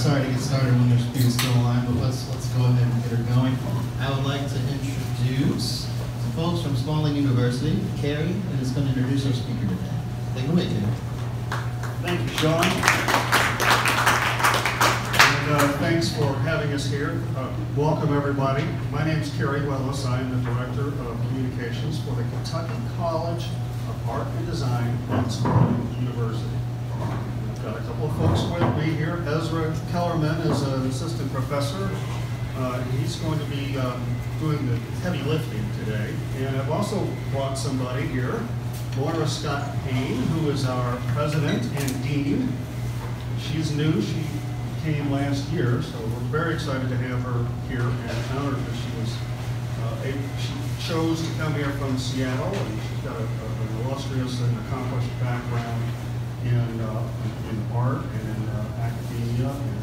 sorry to get started when there's people still alive, but let's go ahead and get her going. I would like to introduce some folks from Spalding University. Carrie is going to introduce our speaker today. Take it away, Carrie. Thank you, Sean. And thanks for having us here. Welcome, everybody. My name is Carrie Willis. I am the Director of Communications for the Kentucky College of Art and Design at Spalding University. I've got a couple of folks with me here. Ezra Kellerman is an assistant professor. He's going to be doing the heavy lifting today. And I've also brought somebody here, Moira Scott Payne, who is our president and dean. She's new. She came last year, so we're very excited to have her here and honored that she chose to come here from Seattle, and she's got an illustrious and accomplished background in art and in academia and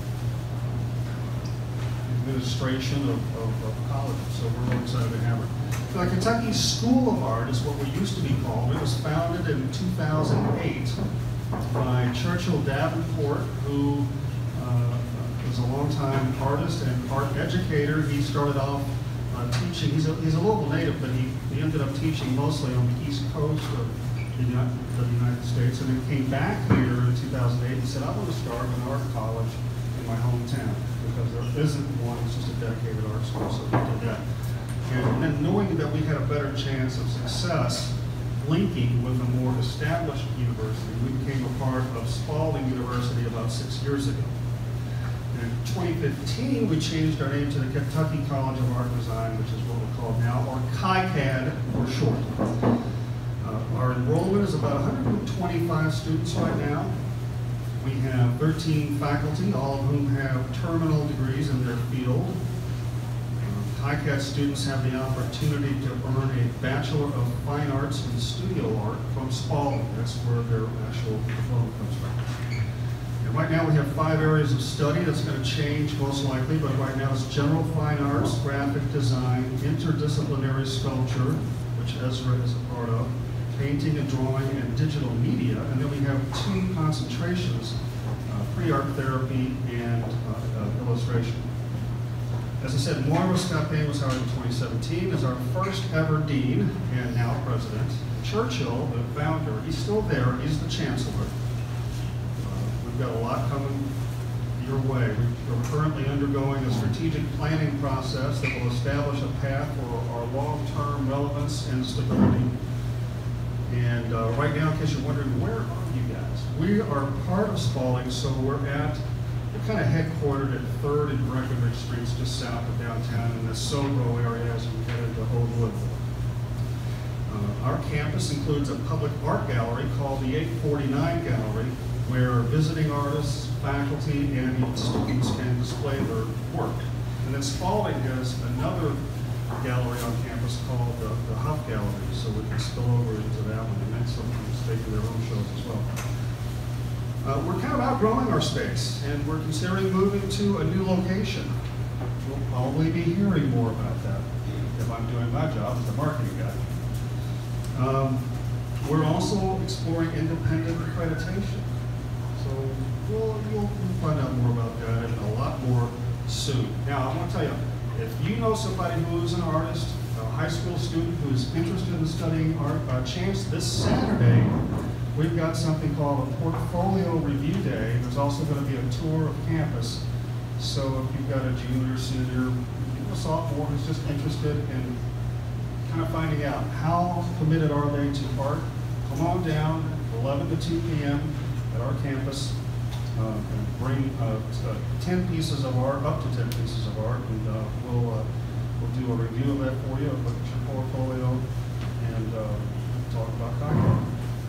administration of colleges. So we're really excited to have her. The Kentucky School of Art is what we used to be called. It was founded in 2008 by Churchill Davenport, who was a longtime artist and art educator. He started off teaching. He's a local native, but he ended up teaching mostly on the East Coast of the United States, and then came back here in 2008 and said, I want to start an art college in my hometown, because there isn't one. It's just a dedicated art school, so we did that. And then knowing that we had a better chance of success linking with a more established university, we became a part of Spalding University about 6 years ago. In 2015, we changed our name to the Kentucky College of Art and Design, which is what we're called now, or KICAD for short. Our enrollment is about 125 students right now. We have 13 faculty, all of whom have terminal degrees in their field. KICAD students have the opportunity to earn a Bachelor of Fine Arts in Studio Art from Spalding. That's where their actual diploma comes from. And right now we have 5 areas of study. That's going to change most likely, but right now it's General Fine Arts, Graphic Design, Interdisciplinary Sculpture, which Ezra is a part of, Painting and Drawing, and Digital Media. And then we have 2 concentrations, Pre-Art Therapy and Illustration. As I said, Moira Scott Payne was hired in 2017 as our first ever dean and now president. Churchill, the founder, he's still there. He's the chancellor. We've got a lot coming your way. We're currently undergoing a strategic planning process that will establish a path for our long-term relevance and stability. And right now, in case you're wondering, where are you guys? We are part of Spalding, so we're kind of headquartered at 3rd and Breckenridge Streets, just south of downtown in the Sobro area as we head into Old Woodville. Our campus includes a public art gallery called the 849 Gallery, where visiting artists, faculty, and students can display their work. And then Spalding has another gallery on campus called the Huff Gallery, so we can spill over into that one, and then sometimes they do their own shows as well. We're kind of outgrowing our space, and we're considering moving to a new location. We'll probably be hearing more about that if I'm doing my job as the marketing guy. We're also exploring independent accreditation. So you'll find out more about that and a lot more soon. Now, I want to tell you, if you know somebody who's an artist, a high school student who's interested in studying art, by chance this Saturday, we've got something called a Portfolio Review Day. There's also going to be a tour of campus. So if you've got a junior, senior, a sophomore who's just interested in kind of finding out how committed are they to art, come on down 11 to 2 p.m. at our campus and bring 10 pieces of art, up to 10 pieces of art, and we'll do a review of that for you, look at your portfolio, and talk about KICAD.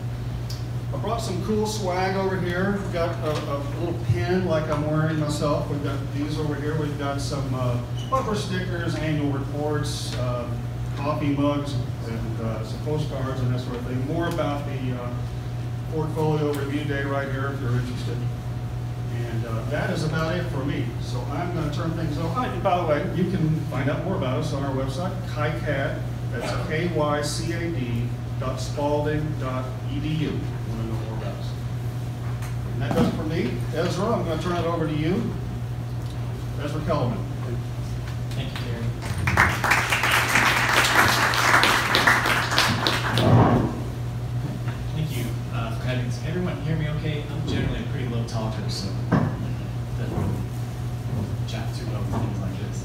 I brought some cool swag over here. We've got a little pin like I'm wearing myself. We've got these over here. We've got some bumper stickers, annual reports, coffee mugs, and some postcards and that sort of thing. More about the Portfolio Review Day right here if you're interested. And that is about it for me. So I'm going to turn things over. And by the way, you can find out more about us on our website, KICAD. That's KYCAD.spalding.edu. And that does it for me. Ezra, I'm going to turn it over to you. Ezra Kellerman. Thank you, Gary. Thank you for having us. Everyone hear me okay? I'm generally a pretty low talker, so doesn't chat too well with things like this.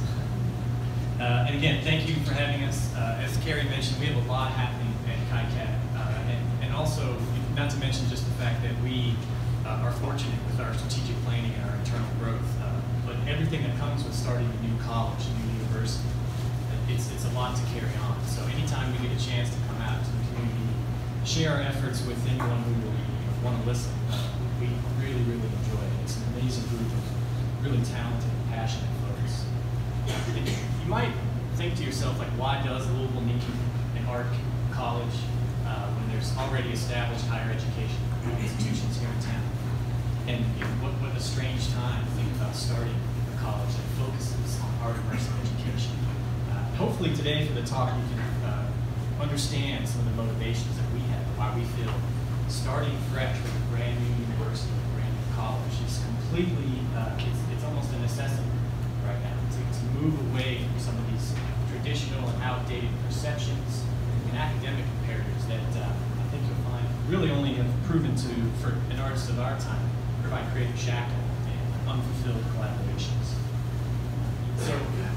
And again, thank you for having us. As Carrie mentioned, we have a lot happening at KICAT, and also, not to mention just the fact that we are fortunate with our strategic planning and our internal growth, but everything that comes with starting a new college, a new university, it's a lot to carry on. So anytime we get a chance to come out to the community, share our efforts with anyone who will want to listen, we really, really enjoy it. It's an amazing group of really talented and passionate folks. You might think to yourself, like, why does Louisville need an art college when there's already established higher education institutions here in town? And what a strange time to think about starting a college that focuses on art immersive education. Hopefully today for the talk you can understand some of the motivations that we have, why we feel starting fresh with a brand new university, a brand new college is completely, it's almost a necessity right now to move away from some of these traditional and outdated perceptions and academic imperatives that I think you'll find really only have proven to, for an artist of our time, provide creative shackle and unfulfilled collaborations. So,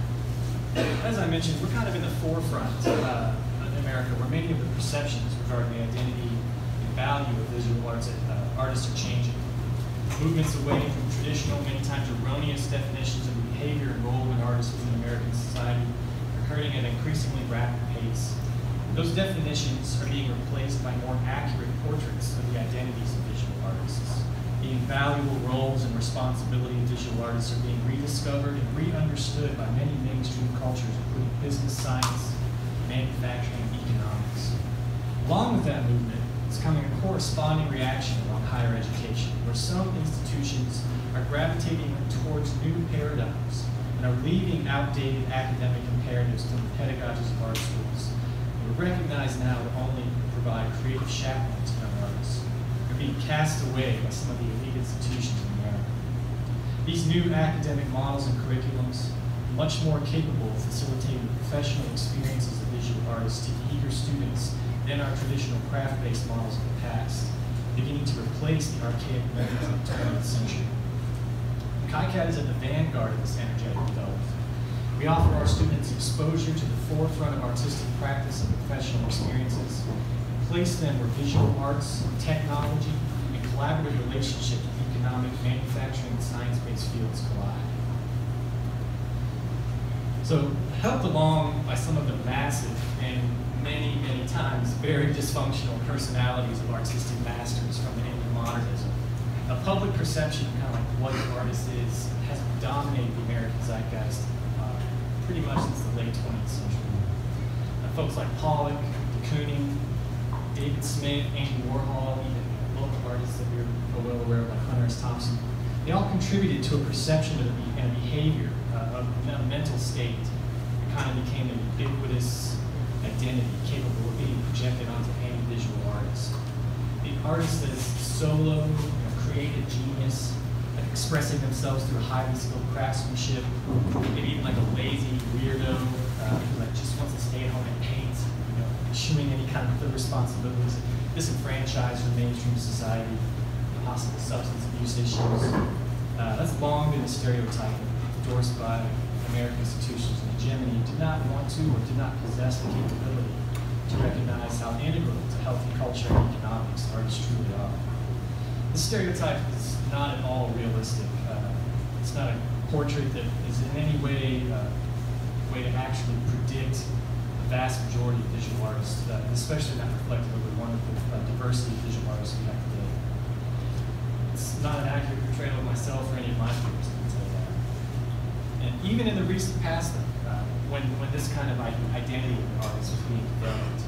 as I mentioned, we're kind of in the forefront in America where many of the perceptions regarding the identity and value of visual arts artists are changing. Movements away from traditional, many times erroneous definitions of the behavior and role of an artist within American society are occurring at an increasingly rapid pace. Those definitions are being replaced by more accurate portraits of the identities of visual artists. The invaluable roles and responsibility of visual artists are being rediscovered and re-understood by many mainstream cultures, including business science, manufacturing, and economics. Along with that movement is coming a corresponding reaction along higher education, where some institutions are gravitating towards new paradigms and are leaving outdated academic imperatives to the pedagogies of art schools. We're recognized now to only provide creative chaperones to young artists. They're being cast away by some of the elite institutions in America. These new academic models and curriculums are much more capable of facilitating the professional experiences of visual artists to eager students than our traditional craft-based models of the past, beginning to replace the archaic methods of the 20th century. KICAT is at the vanguard of this energetic development. We offer our students exposure to the forefront of artistic practice and professional experiences, and place them where visual arts, technology, and collaborative relationships with economic, manufacturing, and science-based fields collide. So, helped along by some of the massive and many, many times very dysfunctional personalities of artistic masters from the end of modernism, a public perception of kind of like what an artist is has dominated the American zeitgeist pretty much since the late 20th century. Folks like Pollock, de Kooning, David Smith, Andy Warhol, even local artists that we're well aware of like Hunter S. Thompson, they all contributed to a perception of and a behavior of a mental state that kind of became an ubiquitous identity capable of being projected onto any visual artist. The artist that is solo, creative genius, expressing themselves through highly skilled craftsmanship, maybe even like a lazy weirdo who like just wants to stay at home and paint, eschewing any kind of responsibilities, disenfranchised from mainstream society, possible substance abuse issues. That's long been a stereotype endorsed by American institutions and hegemony who did not want to or did not possess the capability to recognize how integral to healthy culture and economics artists truly are. This stereotype is not at all realistic. It's not a portrait that is in any way way to actually predict the vast majority of visual artists, especially not reflective of the wonderful diversity of visual artists we have today. It's not an accurate portrayal of myself or any of my peers, I can tell you that. And even in the recent past, when this kind of identity of artists was being developed,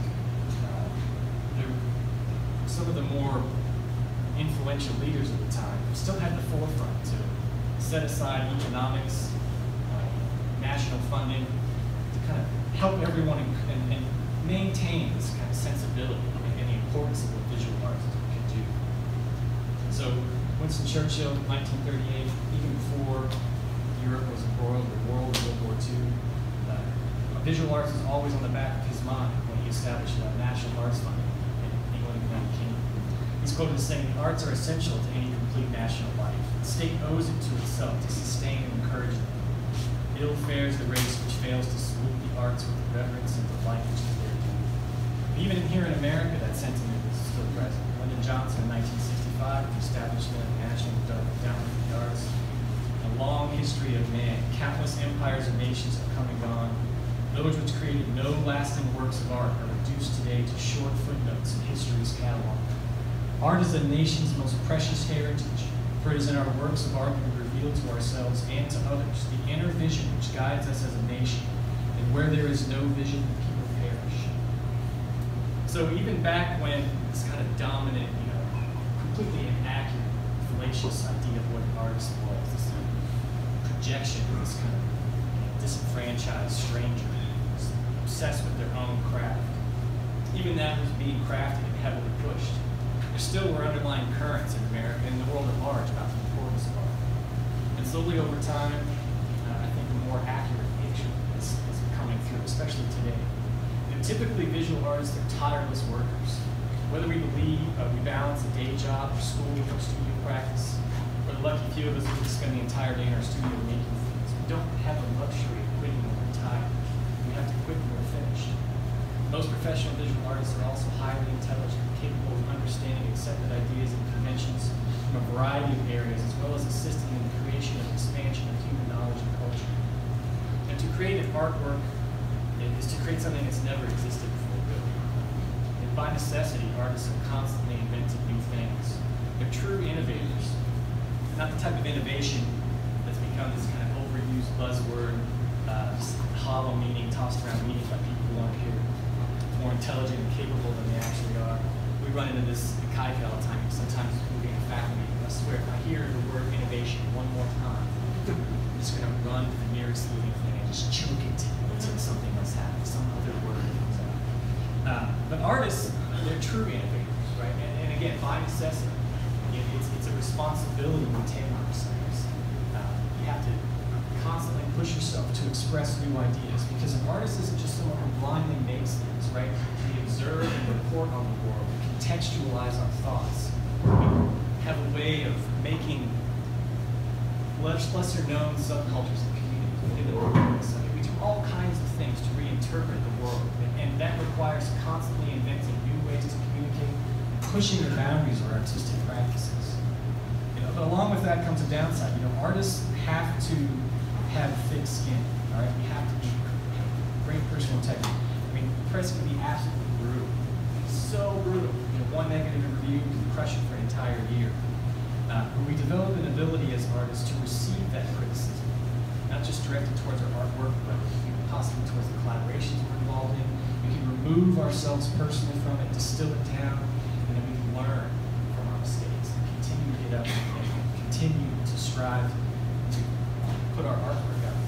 some of the more influential leaders of the time still had the forefront to set aside economics, national funding, to kind of help everyone and maintain this kind of sensibility and the importance of what visual arts can do. So Winston Churchill, 1938, even before Europe was embroiled in World War II, visual arts was always on the back of his mind when he established the National Arts Fund in England and the United Kingdom. He's quoted as saying, "The arts are essential to any complete national life. The state owes it to itself to sustain and encourage them. Ill fares the race which fails to salute the arts with the reverence and delight which is their due." Even here in America, that sentiment is still present. Lyndon Johnson in 1965, the establishment of the National Endowment for the Arts. A long history of man, countless empires and nations have come and gone. Those which created no lasting works of art are reduced today to short footnotes in history's catalog. Art is a nation's most precious heritage, for it is in our works of art that we reveal to ourselves and to others the inner vision which guides us as a nation, and where there is no vision, the people perish. So even back when this kind of dominant, completely inaccurate, fallacious idea of what an artist was, this projection of this kind of disenfranchised stranger, obsessed with their own craft. Even that was being crafted and heavily pushed. There still were underlying currents in America and the world at large about the importance of art. And slowly over time, I think a more accurate picture is coming through, especially today. Typically, visual artists are tireless workers. Whether we believe we balance a day job or school or studio practice, or the lucky few of us who can spend the entire day in our studio making things, we don't have the luxury of quitting when we're tired. We have to quit when we're finished. Most professional visual artists are also highly intelligent, capable of understanding accepted ideas and conventions from a variety of areas, as well as assisting in the creation and expansion of human knowledge and culture. And to create an artwork is to create something that's never existed before. And by necessity, artists are constantly inventing new things. They're true innovators. Not the type of innovation that's become this kind of overused buzzword, just hollow meaning, tossed around meaning by people who want to appear more intelligent and capable than they actually are. We run into this at KaiCal all the time. Sometimes we'll be in a faculty meeting. I swear, if I hear the word innovation one more time, I'm just going to run to the nearest living thing and just choke it until something else happens, some other word comes out. But artists, they're true innovators, right? And again, by necessity, it's a responsibility we take on ourselves. You have to constantly push yourself to express new ideas, because an artist isn't just someone who blindly makes things, right? We observe and report on the world, we contextualize our thoughts, we have a way of making lesser known subcultures and communities. We do all kinds of things to reinterpret the world, and that requires constantly inventing new ways to communicate, pushing the boundaries of our artistic practices. But along with that comes a downside. Artists have to have thick skin. All right, we have to be great personal integrity. I mean, the press can be absolutely brutal, so brutal. One negative review can crush it for an entire year. But we develop an ability as artists to receive that criticism, not just directed towards our artwork, but possibly towards the collaborations we're involved in. We can remove ourselves personally from it, distill it down, and then we can learn from our mistakes and continue to get up and continue to strive to put our artwork out.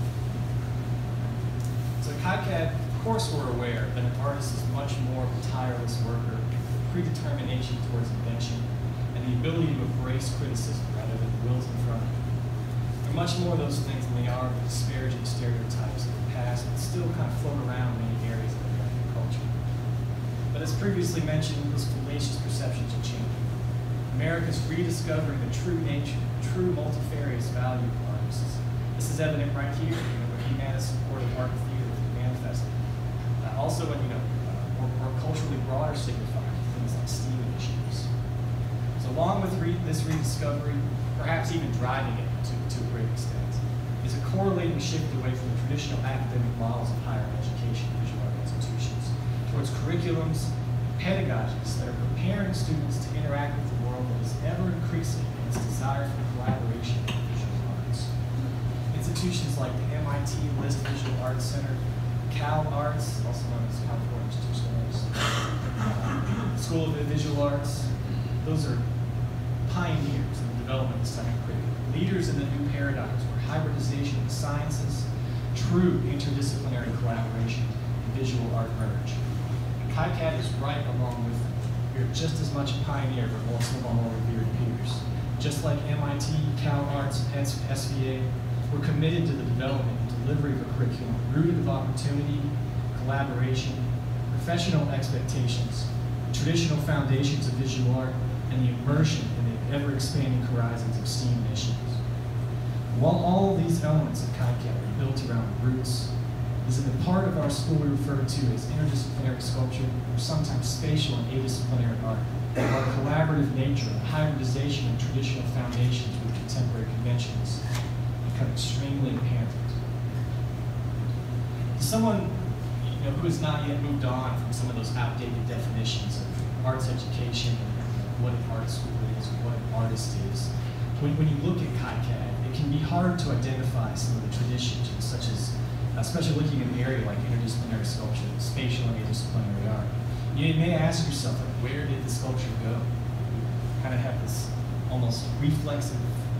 So at KaiCad, of course we're aware that an artist is much more of a tireless worker, predetermination towards invention, and the ability to embrace criticism rather than wills in front of it. They're much more of those things than they are the disparaging stereotypes of the past that still kind of float around many areas of American culture. But as previously mentioned, those fallacious perceptions are changing. America's rediscovering the true nature, true multifarious value of artists. This is evident right here, when Humanists supported art and theater with the manifesto. Also, when more culturally broader signifiers, things like STEAM initiatives. So along with this rediscovery, perhaps even driving it to a great extent, is a correlating shift away from the traditional academic models of higher education and visual art institutions towards curriculums and pedagogies that are preparing students to interact with the world that is ever increasing in its desire for collaboration in visual arts. Institutions like the MIT List Visual Arts Center, Cal Arts, also known as California Institute of Arts, School of Visual Arts, those are pioneers in the development of this type of curriculum, leaders in the new paradigms where hybridization of the sciences, true interdisciplinary collaboration, and visual art merge. And KaiCad is right along with them. We are just as much a pioneer, but some of our more revered peers. Just like MIT, Cal Arts, and SVA, we're committed to the development and delivery of a curriculum rooted of opportunity, collaboration, professional expectations, traditional foundations of visual art, and the immersion in the ever-expanding horizons of STEAM initiatives. While all these elements of KICAD are built around roots, is in the part of our school we refer to as interdisciplinary sculpture, or sometimes spatial and adisciplinary art. Our collaborative nature and hybridization of traditional foundations with contemporary conventions become extremely apparent. To someone who has not yet moved on from some of those outdated definitions of arts education, and what an art school is, and what an artist is, when you look at KICAD, it can be hard to identify some of the traditions, such as, especially looking at an area like interdisciplinary sculpture, spatial and adisciplinary art. You may ask yourself, like, where did the sculpture go? You kind of have this almost reflexive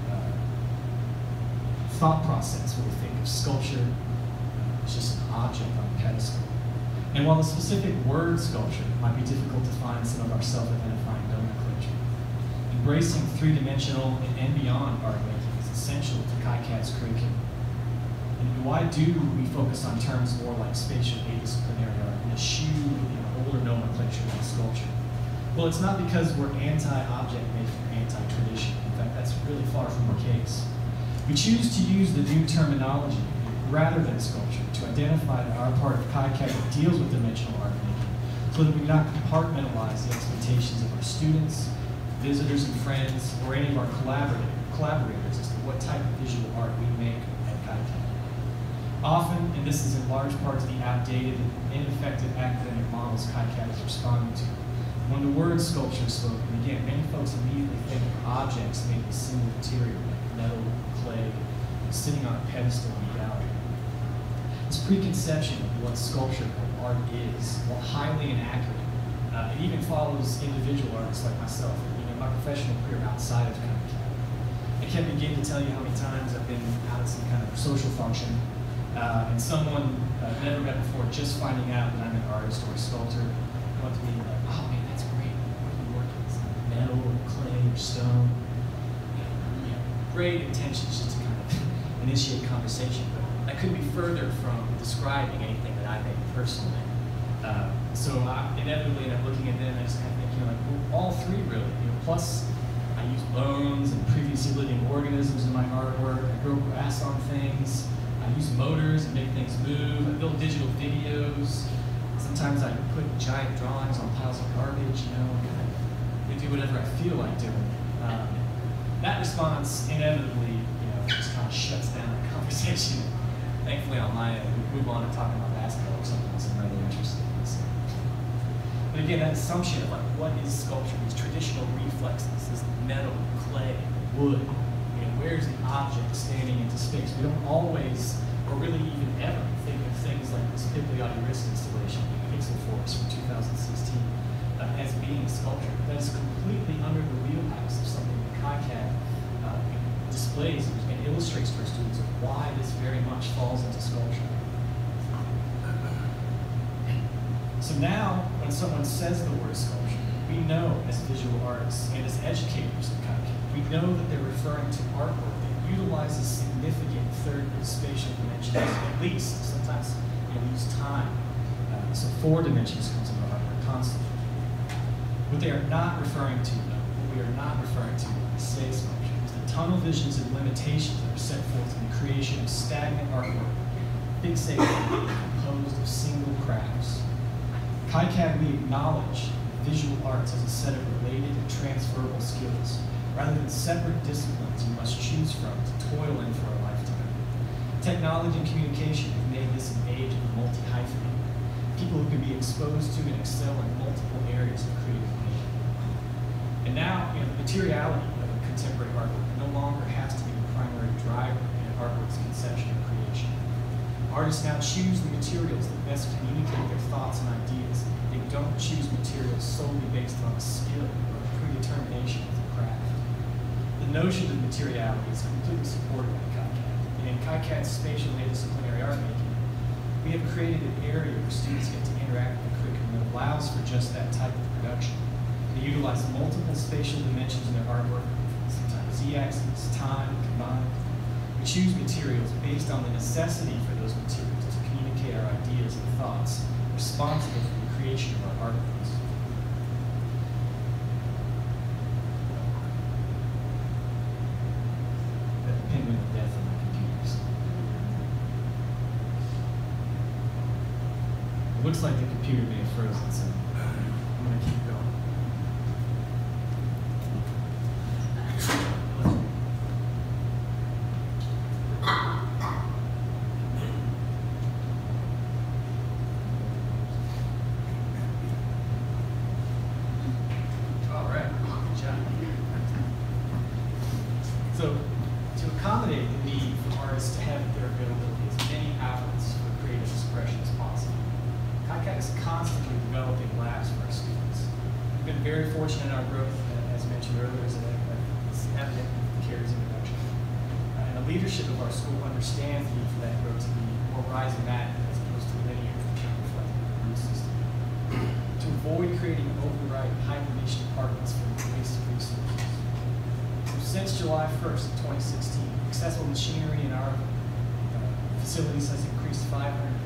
thought process where we think of sculpture as just an object on a pedestal. And while the specific word sculpture might be difficult to find in some of our self-identifying nomenclature, embracing three-dimensional and beyond art making is essential to KICAD's curriculum. And why do we focus on terms more like spatial adisciplinary art and eschew older nomenclature than sculpture? Well, it's not because we're anti-object making or anti-tradition. In fact, that's really far from the case. We choose to use the new terminology rather than sculpture to identify that our part of KICAD deals with dimensional art making, so that we do not compartmentalize the expectations of our students, visitors and friends, or any of our collaborators as to what type of visual art we make at KICAD. Often, and this is in large part to the outdated and ineffective academic models KICAD is responding to, when the word sculpture is spoken, again, many folks immediately think of objects made of single material, like metal, clay, sitting on a pedestal in a gallery. This preconception of what sculpture or art is, while highly inaccurate, it even follows individual artists like myself, my professional career outside of KICAD. I can't begin to tell you how many times I've been out at some kind of social function, and someone I've never met before just finding out that I'm an artist or a sculptor, going to me like, oh man, that's great. What are you working with? Metal or clay or stone? Great intentions just to kind of initiate conversation, but that couldn't be further from describing anything that I make personally. So I inevitably end up looking at them and just kind of thinking, like, well, all three really. Plus, I use bones and previously living organisms in my artwork. I grow grass on things. I use motors and make things move. I build digital videos. Sometimes I put giant drawings on piles of garbage, I do whatever I feel like doing. That response inevitably, just kind of shuts down the conversation. Thankfully, on my end, we move on to talking about basketball or something else I'm rather interested in. But again, that assumption of like, what is sculpture? These traditional reflexes, this metal, clay, wood. Where's the object standing into space? We don't always, or really even ever, think of things like this Bibliotherist installation, Pixel Force from 2016, as being sculpture. That is completely under the wheelhouse of something that KICAD displays and illustrates to our students of why this very much falls into sculpture. So now, when someone says the word sculpture, we know as visual artists and as educators of KICAD, we know that they're referring to artwork that utilizes significant third spatial dimensions, at least. Sometimes we use time. So 4 dimensions comes into artwork constantly. What they are not referring to, though, what we are not referring to when we say sculpture, is the tunnel visions and limitations that are set forth in the creation of stagnant artwork, fixated and composed of single crafts. KICAD, we acknowledge visual arts as a set of related and transferable skills, rather than separate disciplines you must choose from to toil in for a lifetime. Technology and communication have made this an age of multi-hyphenate, people who can be exposed to and excel in multiple areas of creative making. And now, the materiality of a contemporary artwork no longer has to be the primary driver in an artwork's conception and creation. Artists now choose the materials that best communicate their thoughts and ideas. They don't choose materials solely based on a skill or a predetermination of the craft. The notion of materiality is completely supported by KICAD. And in KICAD's spatial and disciplinary art making, we have created an area where students get to interact with the curriculum that allows for just that type of production. They utilize multiple spatial dimensions in their artwork, sometimes z-axis, time, combined. We choose materials based on the necessity for those materials to communicate our ideas and thoughts, responsible for the creation of our articles. That pinwheel of death on my computers. It looks like the computer may have frozen, so I'm going to keep going. All right, good job. So, to accommodate the need for artists to have their availability as many outlets for creative expression as possible, KiCad is constantly developing labs for our students. We've been very fortunate in our growth, as mentioned earlier, as it's evident with Carrie's introduction. And the leadership of our school understands the need for that growth to be more rhizomatic as opposed to linear, reflecting the root system. To avoid creating overripe, high-niche departments for waste of resources. So since July 1st, 2016, accessible machinery in our facilities has increased 500%.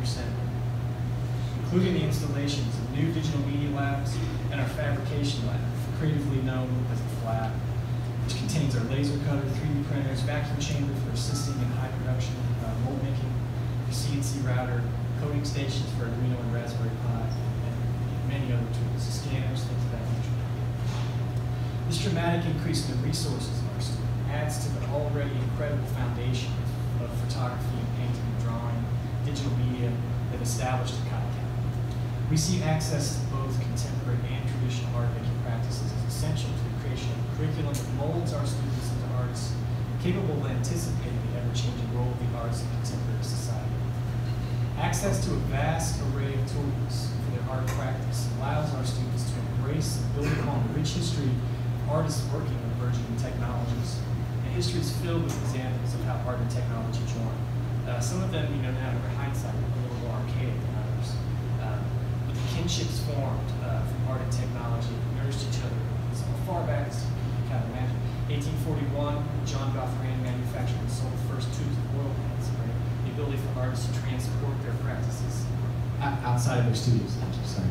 Including the installations of new digital media labs and our fabrication lab, creatively known as the FLAB, which contains our laser cutter, 3D printers, vacuum chamber for assisting in high production mold making, our CNC router, coding stations for Arduino and Raspberry Pi, and many other tools, scanners, things of that nature. This dramatic increase in the resources of our students adds to the already incredible foundation of photography and painting and drawing, digital media that established at KiCad. We see access to both contemporary and traditional art making practices as essential to the creation of a curriculum that molds our students into artists capable of anticipating the ever-changing role of the arts in contemporary society. Access to a vast array of tools for their art practice allows our students to embrace and build upon the rich history of artists working with emerging technologies. And history is filled with examples of how art and technology join. Some of them, now in hindsight, are a little more archaic than others. Kinships formed from art and technology that nourished each other as far back as you can kind of imagine. 1841, John Goffran manufactured and sold the first tubes of oil paints, right? The ability for artists to transport their practices outside of their studios, sorry.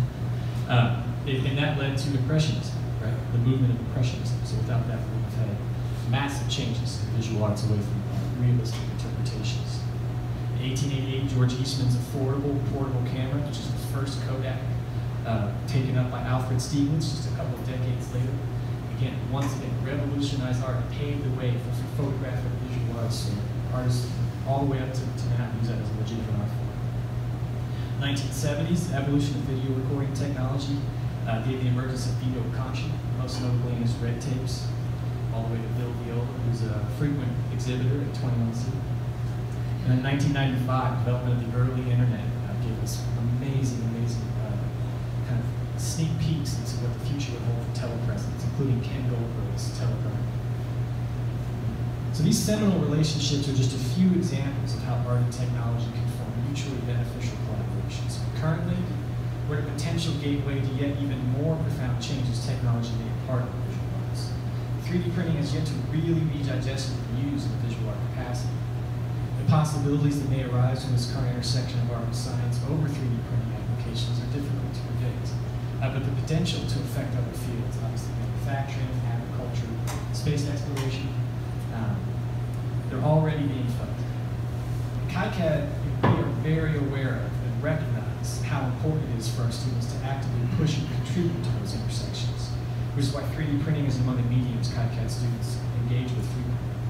And that led to Impressionism, right? The movement of Impressionism. So without that, we would have had massive changes to visual arts away from realistic interpretations. In 1888, George Eastman's affordable portable camera, which is the first Kodak, taken up by Alfred Stieglitz just a couple of decades later. Again, once again, revolutionized art and paved the way for photographic visual arts. So artists all the way up to now use that as a legitimate art form. 1970s, the evolution of video recording technology gave the emergence of Vito Conchi, most notably in his Red Tapes, all the way to Bill Viola, who's a frequent exhibitor at 21C. And in 1995, development of the early internet gave us amazing kind of sneak peeks into what the future would hold for telepresence, including Ken Goldberg's Teleprogram. So these seminal relationships are just a few examples of how art and technology can form mutually beneficial collaborations. Currently, we're at a potential gateway to yet even more profound changes technology may impart on visual arts. 3D printing has yet to really be digested and used in the visual art capacity. The possibilities that may arise from this current intersection of art and science over 3D printing applications are difficult to predict, but the potential to affect other fields, obviously manufacturing, agriculture, space exploration, they're already being felt. At KiCad, we are very aware of and recognize how important it is for our students to actively push and contribute to those intersections, which is why 3D printing is among the mediums KiCad students engage with frequently.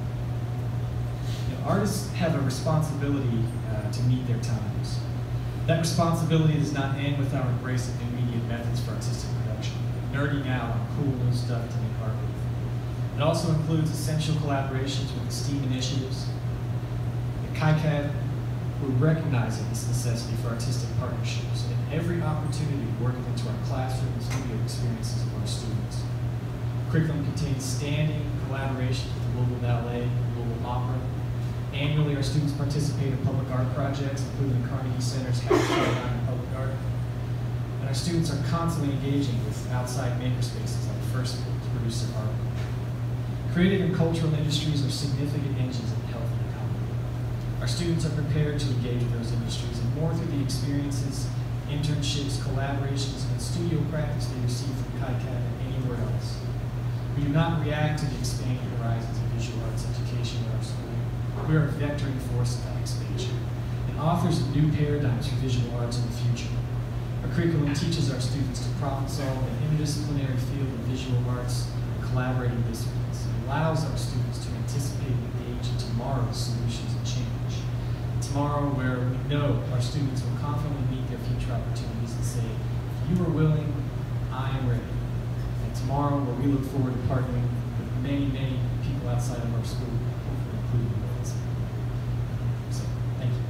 Artists have a responsibility to meet their times. That responsibility does not end with our embrace of new media methods for artistic production, nerding out on cool new stuff to make art with. It also includes essential collaborations with STEAM initiatives. At KiCad, we're recognizing this necessity for artistic partnerships and every opportunity to work into our classroom and studio experiences of our students. Curriculum contains standing collaborations with the Global Ballet, Global Opera. Annually, our students participate in public art projects, including the Carnegie Center's Hackathon in Public Art. And our students are constantly engaging with outside makerspaces like First to produce their art. Creative and cultural industries are significant engines of a healthy economy. Our students are prepared to engage with those industries and more through the experiences, internships, collaborations, and studio practice they receive from KICAD than anywhere else. We do not react to the expanding horizons of visual arts education in our school. We are a vectoring force of that expansion and authors of new paradigms for visual arts in the future. Our curriculum teaches our students to problem solve in the interdisciplinary field of visual arts and collaborating disciplines. It allows our students to anticipate and engage in tomorrow's solutions and change. Tomorrow, where we know our students will confidently meet their future opportunities and say, if you are willing, I am ready. And tomorrow, where we look forward to partnering with many, many people outside of our school, hopefully including the ones. So, thank you.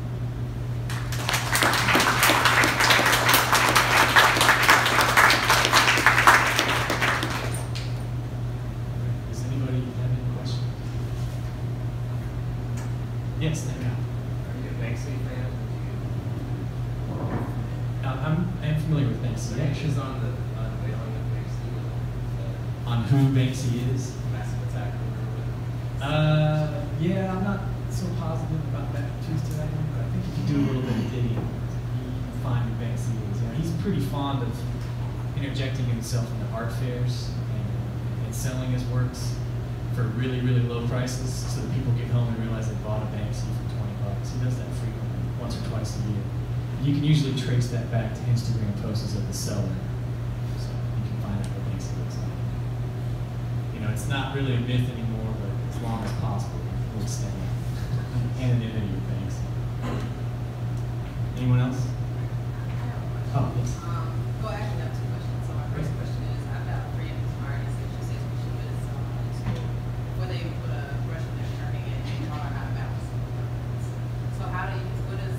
Does anybody have any questions? Yes, thank you. Are you a Banksy fan? I'm familiar with Banksy. Yeah, Actually, she's on the unveiling of Banksy. on who Banksy is. Massive Attack. Yeah, I'm not so positive about that truth to that one, but I think if you do a little bit of digging, you can find who Banksy is. You know, he's pretty fond of interjecting himself into art fairs and selling his works for really, really low prices so that people get home and realize they bought a Banksy for $20. He does that frequently, once or twice a year. You can usually trace that back to Instagram posts of the seller. So you can find out what Banksy looks like. You know, it's not really a myth anymore, but as long as possible, we'll stay anonymity of Banksy. Anyone else? Oh, yes. Well, I actually have two questions. So my first question is, I've got 3 of these artists that you said we should put in school where they put a brush on their shirt and taught how to balance. So how do you, what is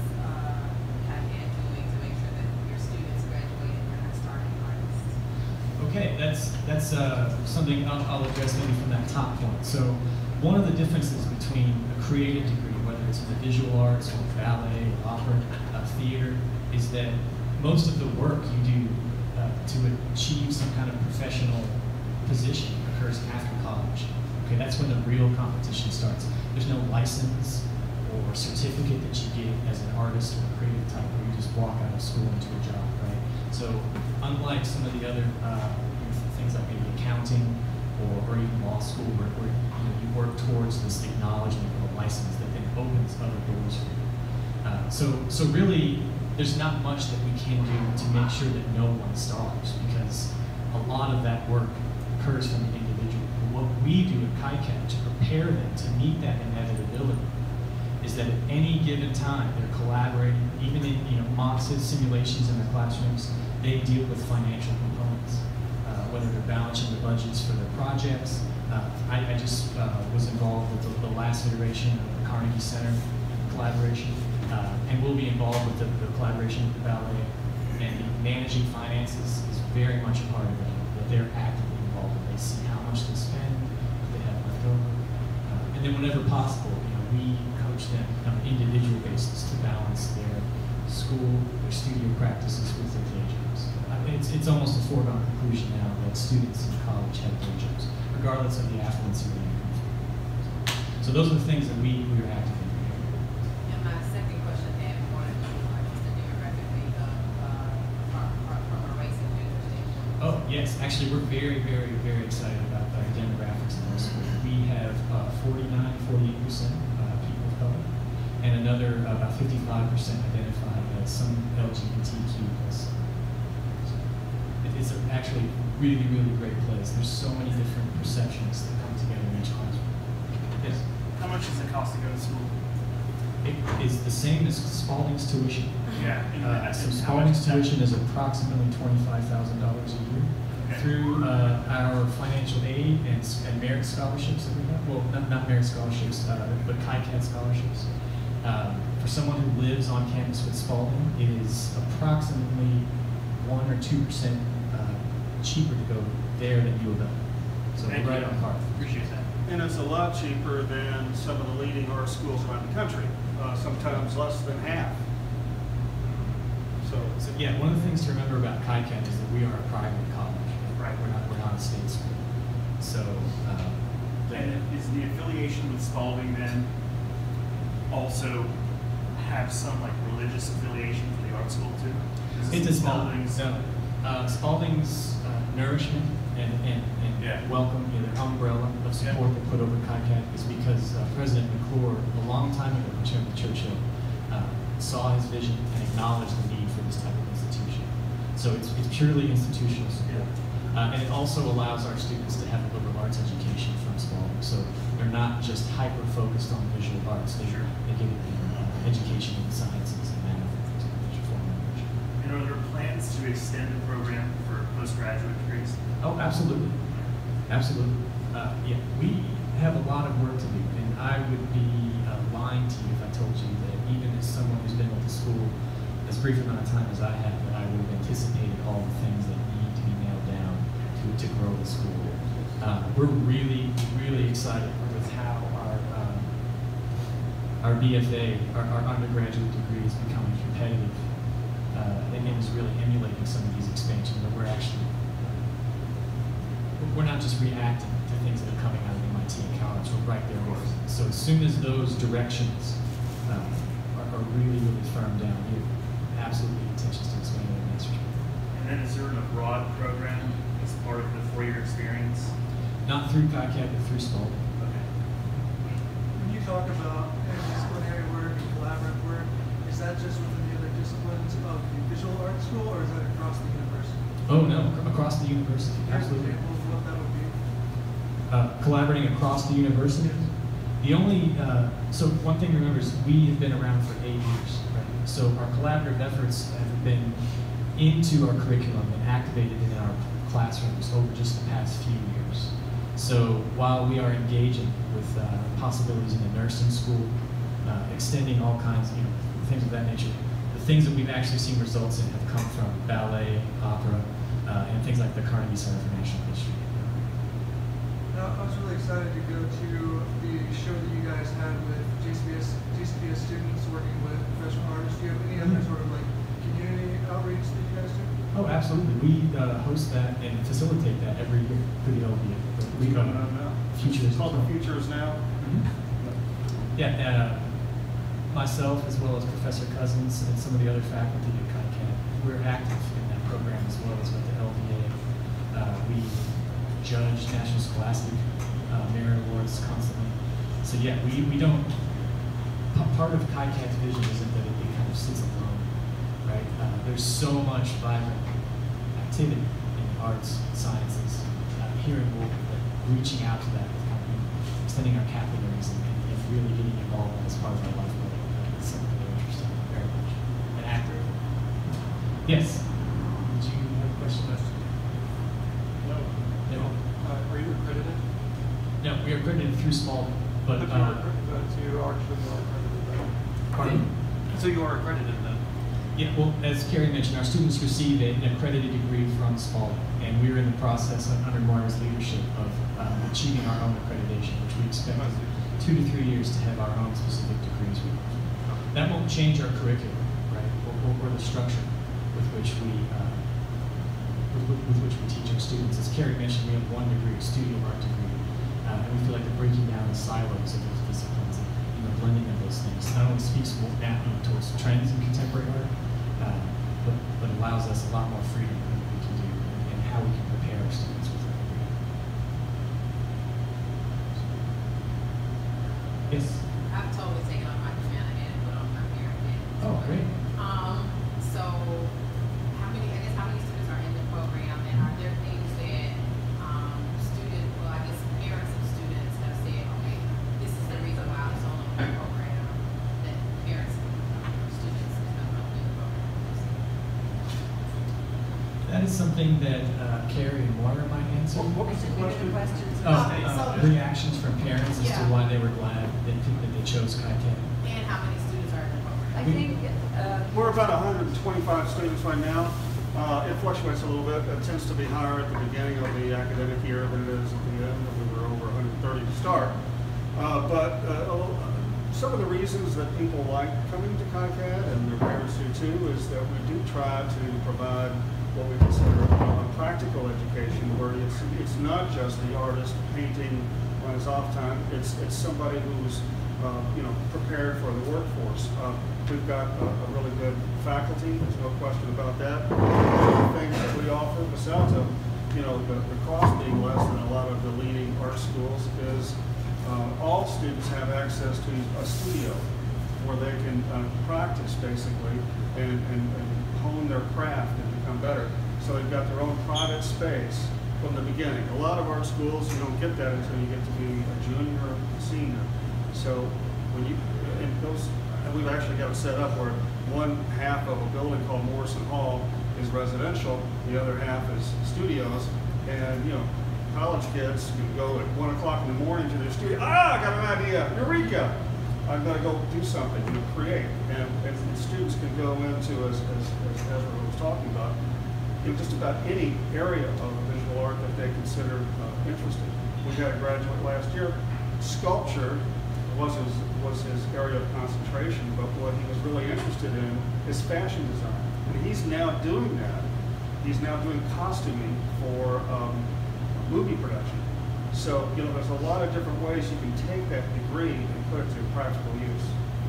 CAD doing to make sure that your students graduate and are not starting artists? Okay, that's something I'll address maybe from that top point. So one of the differences between a creative degree, whether it's in the visual arts or ballet or opera, theater, is that most of the work you do to achieve some kind of professional position occurs after college. Okay, that's when the real competition starts. There's no license or certificate that you get as an artist or a creative type where you just walk out of school into a job, right? So unlike some of the other things like maybe accounting or even law school where you work towards this acknowledgement of a license that then opens other doors for you. So really, there's not much that we can do to make sure that no one stars because a lot of that work occurs from the individual. But what we do at KICAD to prepare them to meet that inevitability is that at any given time they're collaborating, even in mock simulations in their classrooms, they deal with financial components, whether they're balancing the budgets for their projects. I just was involved with the last iteration of the Carnegie Center collaboration, and we'll be involved with the collaboration with the ballet, and managing finances is very much a part of that. That they're actively involved, and they see how much they spend, what they have left over, and then whenever possible, we coach them on an individual basis to balance their school, their studio practices with their day jobs. It's almost a foregone conclusion now that students in college have day jobs, regardless of the affluency they come from. So those are the things that we are actively doing. And my second question had more to do with the demographically from a race and gender standpoint. Oh, yes. Actually, we're very, very, very excited about our demographics in our school. We have 48% people of color, and another about 55% identified as some LGBTQ plus. It's actually a really, really great place. There's so many different perceptions that come together in each classroom. Yes? How much does it cost to go to school? It is the same as Spalding's tuition. Yeah. So Spalding's tuition is approximately $25,000 a year. Okay. Through our financial aid and merit scholarships that we have. Well, not merit scholarships, but KICAD scholarships. For someone who lives on campus with Spalding, it is approximately 1 or 2% cheaper to go there than U of L. So Thank we're right you. on par. Appreciate that. And it's a lot cheaper than some of the leading art schools around the country, sometimes less than half. So yeah, one of the things to remember about KICAD is that we are a private college. Right. We're not a state school. So And is the affiliation with Spalding then also have some like religious affiliation for the art school too? It does not. Spalding's? No. Spalding's nourishment and Yeah. welcome, their umbrella of support they put over CICAD is because President McClure, a long time ago, Chairman Churchill, saw his vision and acknowledged the need for this type of institution. So it's purely institutional support. And it also allows our students to have a liberal arts education from Spalding. So they're not just hyper-focused on visual arts. They get education in sciences and math and things like that. And are there plans to extend the program for postgraduate degrees? Oh, absolutely. Absolutely. Yeah, we have a lot of work to do, and I would be lying to you if I told you that even as someone who's been with the school as brief amount of time as I have, that I would have anticipated all the things that need to be nailed down to grow the school. We're really, really excited with how our BFA, our undergraduate degree is becoming competitive, and is really emulating some of these expansions, but we're not just reacting to things that are coming out of MIT and college, we're right there with it. So as soon as those directions are really, really firm down, we have absolutely intentions to expand the master's program. And then is there an abroad program as part of the 4-year experience? Not through CICAD, but through Spalding. Okay. When you talk about interdisciplinary work and collaborative work, is that just within the other disciplines of the visual arts school, or is that across the university? Oh no, across the university, absolutely. Examples of what that would be? Collaborating across the university. The only, so one thing to remember is we have been around for 8 years, right? So our collaborative efforts have been into our curriculum and activated in our classrooms over just the past few years. So while we are engaging with possibilities in the nursing school, extending all kinds, things of that nature, the things that we've actually seen results in have come from ballet, opera, and things like the Carnegie Center for National History. Now, I was really excited to go to the show that you guys had with GCPS students working with professional artists. Do you have any other sort of like community outreach that you guys do? Oh, absolutely. We host that and facilitate that every year through the LBA. We Coming up now. Futures. It's called the Futures Now. Yeah, myself as well as Professor Cousins and some of the other faculty at CICAD, we're active in that program as well as with the LBA. We judge National Scholastic Merit Awards constantly. So yeah, we don't, part of CICAD's vision isn't that it kind of sits alone, right? There's so much vibrant activity in the arts, sciences, here in Louisville, but reaching out to that, extending our capillaries and really getting involved as part of our life. It's something that we're interested in very much. And active. Yes. Did you have a question? No. No. Are you accredited? No, we are accredited through Spalding, but you are actually not accredited, right? pardon? So you are accredited then? Yeah, well, as Carrie mentioned, our students receive an accredited degree from Spalding, and we're in the process under Moira's leadership of achieving our own accreditation, which we expect 2 to 3 years to have our own specific degrees. That won't change our curriculum, right, or the structure with which we teach our students. As Carrie mentioned, we have 1 degree, a studio art degree, and we feel like the breaking down the silos of those disciplines and the blending of those things not only speaks more now towards trends in contemporary art, but allows us a lot more freedom in what we can do and how we can prepare our students with that degree. Yes? I've totally taken off my command and put on my hair again. Oh, great. So how many students are in the program, and are there things that, parents of students have said, okay, this is the reason why I was on the program, that parents of students have not been in the program? That is something that Carrie and Moira might answer. What was the question? Reactions from parents as to Yeah. why they were glad that they chose CICAD. And how many students are in the program? I think, We're about 125 students right now. It fluctuates a little bit. It tends to be higher at the beginning of the academic year than it is at the end. We were over 130 to start. But some of the reasons that people like coming to CICAD, and their parents do too, is that we do try to provide what we consider a practical education, where it's not just the artist painting on his off time. It's somebody who's prepared for the workforce. We've got a really good faculty. There's no question about that. One of the things that we offer, besides the cost being less than a lot of the leading art schools, is all students have access to a studio where they can practice basically and hone their craft and become better. So they've got their own private space from the beginning. A lot of art schools, you don't get that until you get to be a junior or a senior. So when we've actually got it set up where one half of a building called Morrison Hall is residential, the other half is studios, and college kids can go at 1 o'clock in the morning to their studio. I got an idea, eureka! I'm going to go do something, create, and students can go into, as Ezra was talking about, just about any area of visual art that they consider interesting. We had a graduate last year. Sculpture was his area of concentration, but what he was really interested in is fashion design. And he's now doing that. He's now doing costuming for movie production. So, there's a lot of different ways you can take that degree and put it to practical use.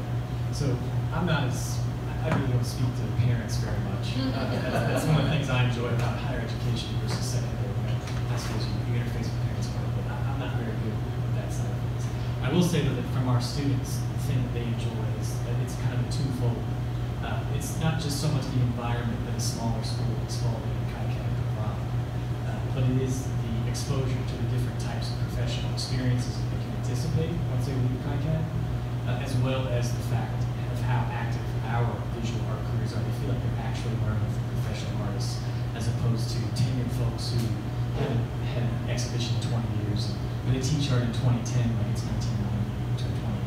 So I really don't speak to parents very much. That's one of the things I enjoy about higher education versus secondary. I suppose you interface with parents more, but I'm not very good with that side of things. I will say though that from our students, the thing that they enjoy is that it's kind of a twofold. It's not just so much the environment that a smaller school like Spalding and KICAD provide, but it is the exposure to the different types of professional experiences that they can anticipate once they leave KICAD, as well as the fact of how active our visual art careers are. They feel like they're actually learning from professional artists as opposed to tenured folks who haven't had an exhibition in 20 years. But they teach art in 2010 like it's 1990 to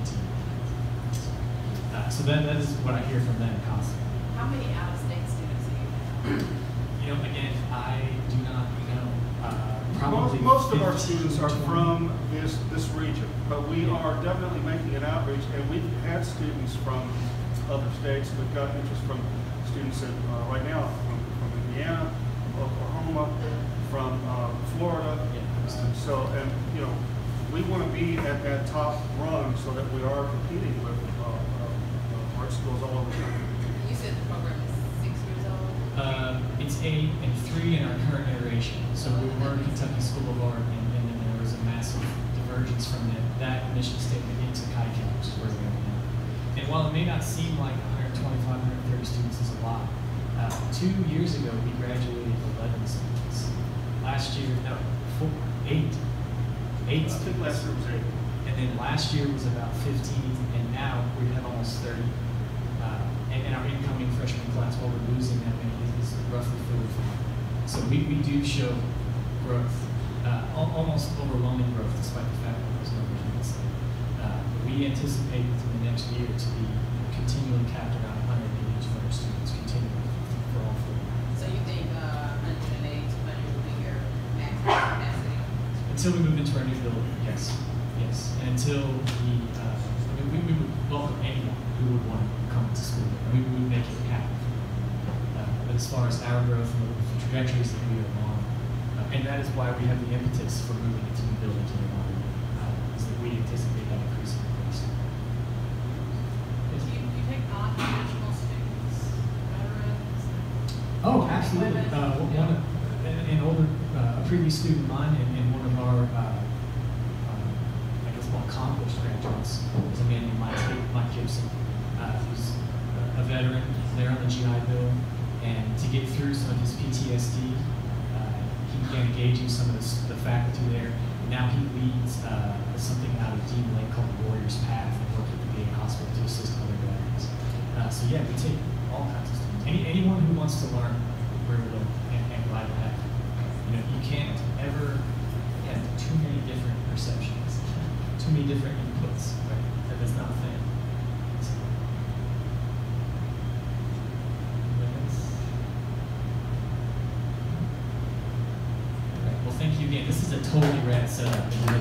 2018. So that is what I hear from them constantly. How many out-of-state students do you have? Again, I do not know. Probably Most of our 15, students are 20. from this region, but we are definitely making an outreach, and we've had students from other states. We've got interest from students right now from Indiana, Oklahoma, from Florida. We want to be at that top rung so that we are competing with art schools all over the country. You said the program is 6 years old? It's 8 and 3 in our current iteration. So we were Kentucky School of Art, and then there was a massive divergence from that mission statement into KICAD, which is where we are now. And while it may not seem like 125, 130 students is a lot, 2 years ago we graduated 11 students. Last year, no, 8. 8 I think students. last year was 8. And then last year was about 15, and now we have almost 30. And our incoming freshman class, while we're losing that many, is roughly 45. So we do show growth, almost overwhelming growth, despite the fact that those numbers are insane. We anticipate within the next year to be continually capped around 180 to 200 students, continually for all 4 years. So you think 180, 200 will be your maximum capacity? Until we move into our new building, yes. And until we would welcome anyone who would want to come to school. We would make it happen. But as far as our growth and the trajectories that we are on, and that is why we have the impetus for moving into the building to the modern, is that we anticipate that increasing cost. Do you take non-traditional students, veterans? Oh, absolutely. A previous student of mine and one of our, I guess, more accomplished graduates is a man named Mike Gibson, who's a veteran there on the GI Bill, and to get through some of his PTSD, he began engaging some of the faculty there. Now he leads something out of Dean Lake called the Warriors Path, and works at the VA hospital to assist other veterans. So yeah, we take all kinds of students. Anyone who wants to learn, we're willing and glad to have. You can't ever have too many different perceptions, too many different inputs, right? That's not a thing. So, well, thank you again. This is a totally rad setup.